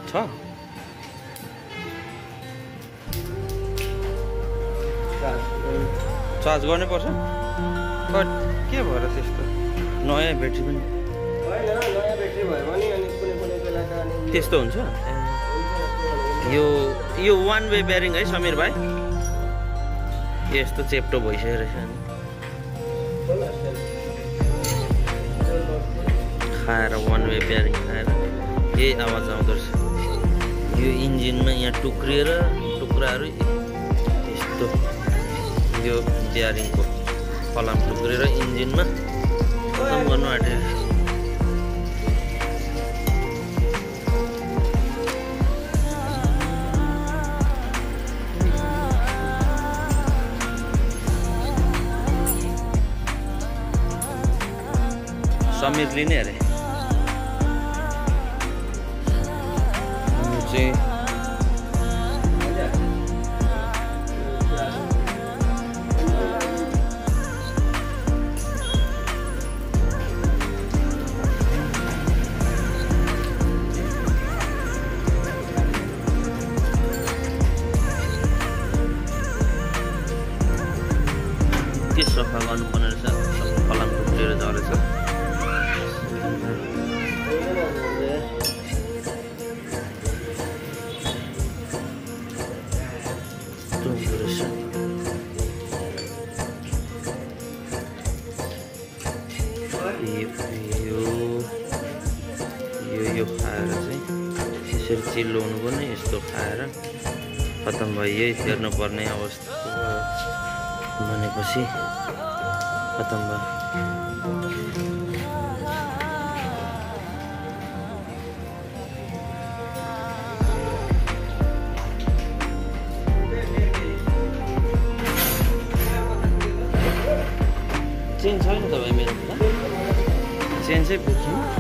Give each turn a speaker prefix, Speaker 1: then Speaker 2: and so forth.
Speaker 1: छ चार्ज गर्नै पर्छ बट के भएर त्यस्तो नयाँ ब्याट्री पनि त्यस्तो हुन्छ यो वान वे ब्यारिङ है समीर भाइ यस्तो चेप्टो भइसकेको रहेछ खाएर वान वे ब्यारिङ खाएर यही आवाज आउँदो रहेछ यो इन्जिनमा यहाँ टुक्रिएर टुक्राहरू यस्तो यो ब्यारिङको फलाम टुक्रेर इन्जिनमा खतम गर्नु आँटेको समीर लिने अरे चाहिँ के सफा गर्नुपर्ने रहेछ फलाम टुक्रेर झरेछ यो खाएर चाहिँ यसरी चिल्लो हुनुपर्ने यस्तो खाएर खतम भयो यही फेर्नु पर्ने अवस्था भनेपछि खतम भयो चेन छैन त भाइ मेरो चेन चाहिँ पुग्छ